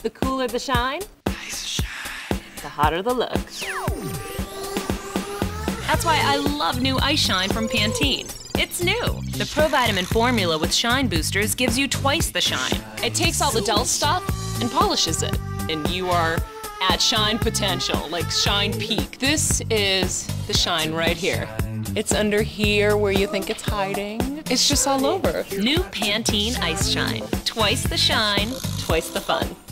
The cooler the shine, the hotter the look. That's why I love new Ice Shine from Pantene. It's new. The Provitamin formula with shine boosters gives you twice the shine. It takes all the dull stuff and polishes it. And you are at shine potential, like shine peak. This is the shine right here. It's under here where you think it's hiding. It's just all over. New Pantene Ice Shine. Twice the shine, twice the fun.